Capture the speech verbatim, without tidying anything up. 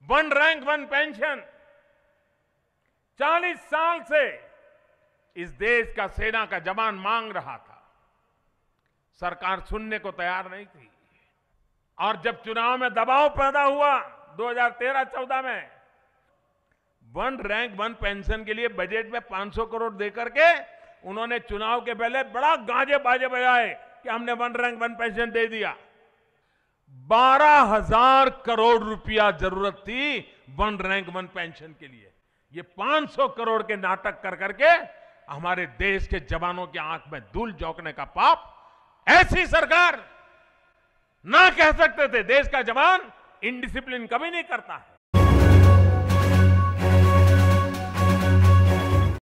One rank one pension चालीस साल से इस देश का सेना का जवान मांग रहा था। सरकार सुनने को तैयार नहीं थी। और जब चुनाव में दबाव पैदा हुआ दो हज़ार तेरह चौदह में, वन रैंक वन पेंशन के लिए बजट में पाँच सौ करोड़ देकर के उन्होंने चुनाव के पहले बड़ा गाजे बाजे बजाए कि हमने वन रैंक वन पेंशन दे दिया। बारह हजार करोड़ रुपया जरूरत थी वन रैंक वन पेंशन के लिए। ये पाँच सौ करोड़ के नाटक कर करके हमारे देश के जवानों की आंख में धूल झोंकने का पाप ऐसी सरकार ना कह सकते थे। देश का जवान इनडिसिप्लिन कभी नहीं करता है।